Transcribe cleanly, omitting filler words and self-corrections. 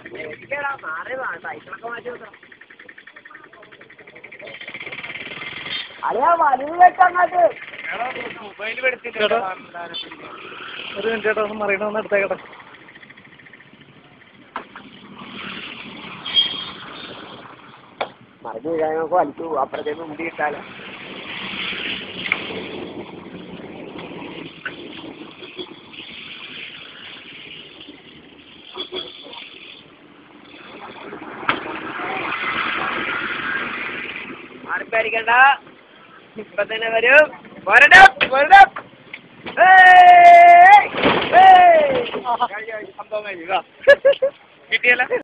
അറിയാ വലിയ അങ്ങോട്ട് ഒരു മിനിറ്റ് ചേട്ടാ ഒന്ന് മറിയണമെന്ന് എടുത്തേക്കട്ടെ. മറിഞ്ഞു വീഴാൻ നമുക്ക് വലിച്ചു അപ്പുറത്തേക്ക് മുടി ഇട്ടാലോ. ആർപ്പേടിക്കണ്ട, ഇപ്പൊ തന്നെ വരും. സംഭവം കഴിഞ്ഞു കിട്ടിയല്ല.